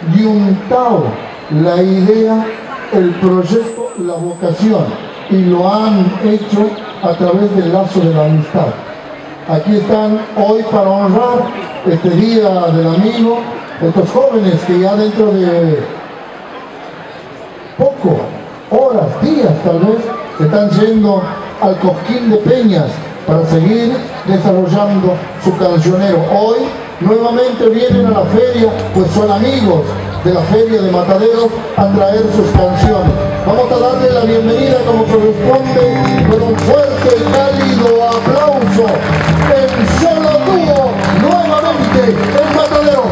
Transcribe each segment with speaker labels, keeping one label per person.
Speaker 1: Yuntao la idea, el proyecto, la vocación, y lo han hecho a través del lazo de la amistad. Aquí están hoy para honrar este Día del Amigo, estos jóvenes que ya dentro de poco, horas, días tal vez, están yendo al Cosquín de Peñas para seguir desarrollando su cancionero. Hoy nuevamente vienen a la feria, pues son amigos de la feria de Mataderos, a traer sus canciones. Vamos a darle la bienvenida como corresponde con un fuerte y cálido aplauso en solo dúo nuevamente en Mataderos.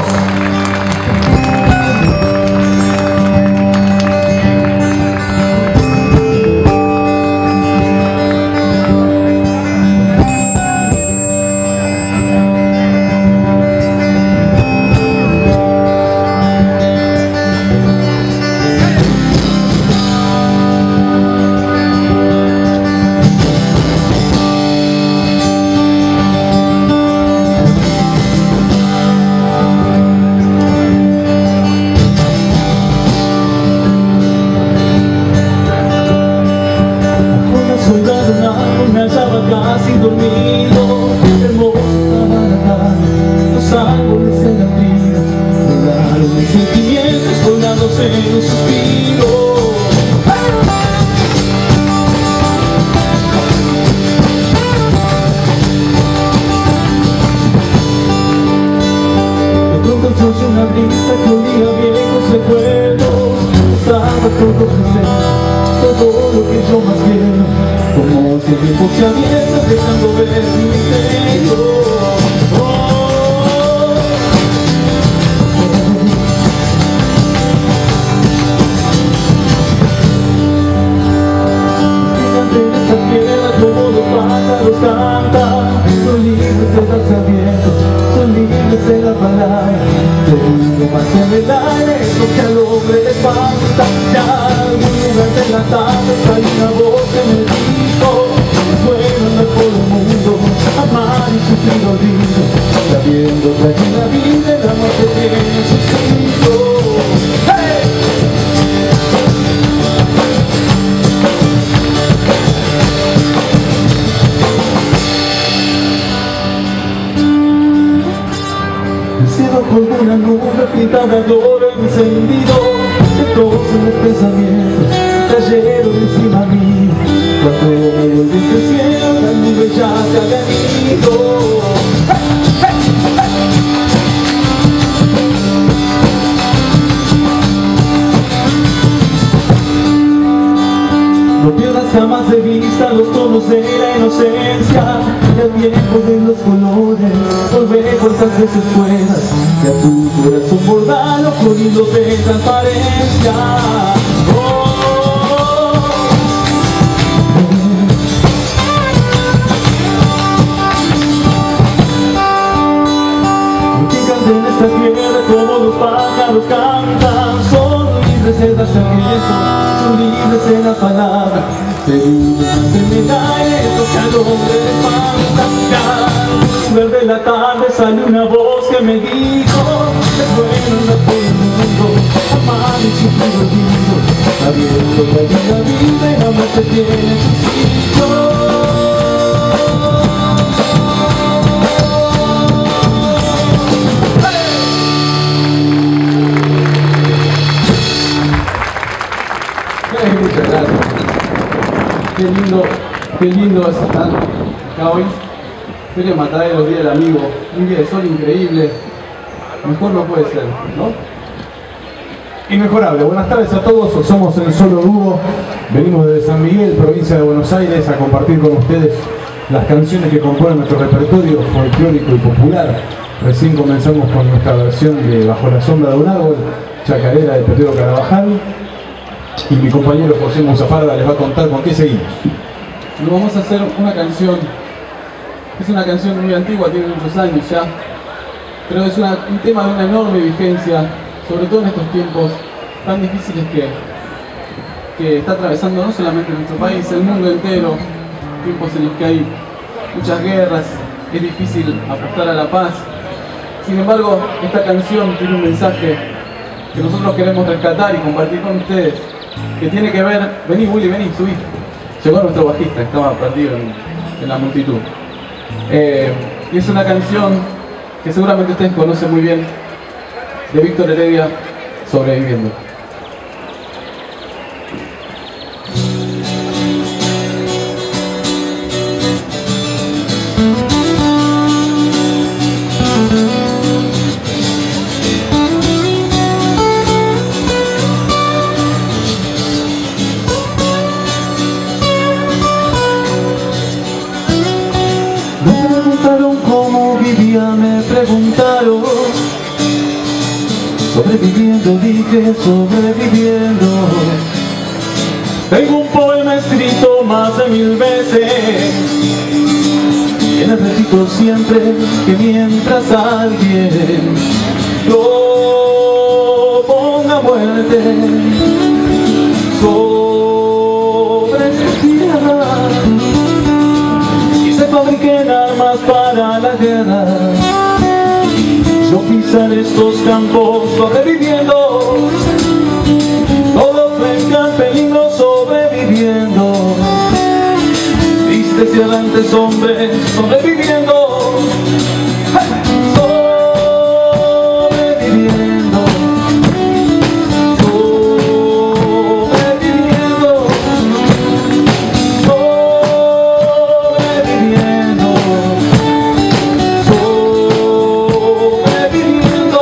Speaker 2: Jamás de vista los tonos de la inocencia, el viejo de los colores, volver cuantas veces puedas, y a tu corazón bordarlo con hilos de transparencia. Que canten en esta tierra como los pájaros cantan, son libres en darse al viento, son libres en la palabra. Pero en el aire toca al hombre de fantasía. De la tarde sale una voz que me dijo: es bueno andar por el mundo, amar y sufrir olvido, sabiendo que hay una vida y la muerte tiene su sitio.
Speaker 3: Muchas gracias. Qué lindo es estar acá hoy. Feria Mataderos, Día del Amigo, un día de sol increíble. Mejor no puede ser, ¿no?
Speaker 4: Inmejorable. Buenas tardes a todos, somos el Solo Dúo. Venimos desde San Miguel, provincia de Buenos Aires, a compartir con ustedes las canciones que componen nuestro repertorio folclórico y popular. Recién comenzamos con nuestra versión de Bajo la sombra de un árbol, chacarera de Petero Carabajal. Y mi compañero José Muzafarda les va a contar con qué seguimos.
Speaker 3: Nos vamos a hacer una canción. Es una canción muy antigua, tiene muchos años ya, pero es un tema de una enorme vigencia, sobre todo en estos tiempos tan difíciles que está atravesando no solamente nuestro país, el mundo entero, tiempos en los que hay muchas guerras, es difícil apostar a la paz. Sin embargo, esta canción tiene un mensaje que nosotros queremos rescatar y compartir con ustedes, que tiene que ver... Vení Willy, vení, subí. Llegó nuestro bajista, estaba perdido en la multitud. Y es una canción que seguramente ustedes conocen muy bien, de Víctor Heredia, Sobreviviendo.
Speaker 2: Me preguntaron cómo vivía, me preguntaron. Sobreviviendo, dije sobreviviendo. Tengo un poema escrito más de 1000 veces, que le repito siempre que mientras alguien lo ponga a muerte sobre su tierra y se fabriquen armas para la guerra, yo pisaré estos campos sobreviviendo, todo frente al peligro sobreviviendo, tristes y errantes hombres sobreviviendo, sobreviviendo, sobreviviendo, sobreviviendo, sobreviviendo.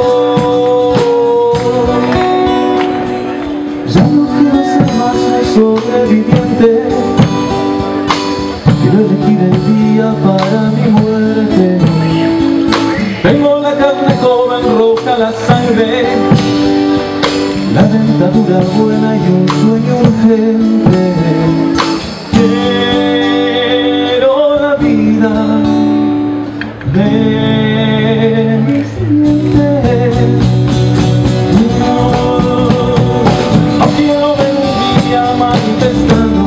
Speaker 2: Ya no quiero ser más un sobreviviente, quiero elegir el día para mi muerte. Tengo la carne joven, roja la sangre, la dentadura buena y un sueño urgente. Quiero la vida de mis dientes. No quiero ver un día manifestando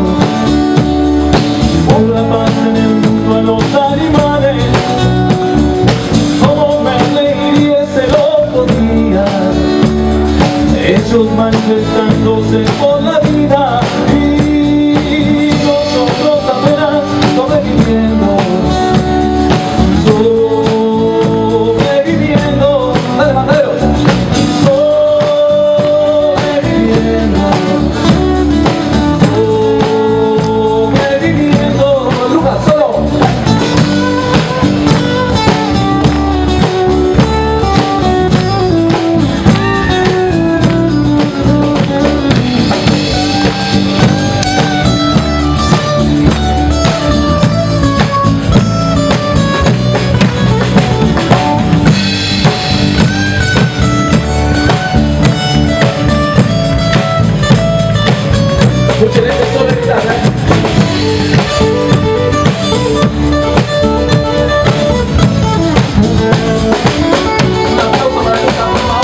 Speaker 2: por la paz en el mundo a los animales. Como me reiría ese loco día, ellos manifestándose por la vida y nosotros apenas sobreviviendo, sobreviviendo. Dale, Matadero. Sobreviviendo, sobreviviendo. Lucas, solo. Escuchen este solo de guitarra. Un aplauso para Lucas, por favor.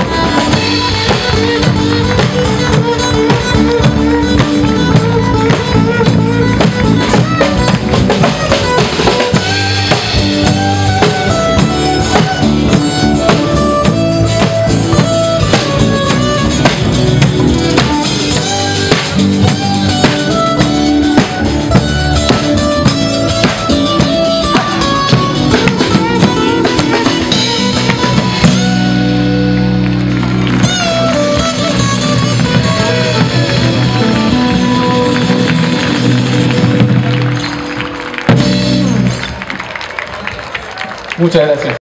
Speaker 3: Muchas gracias.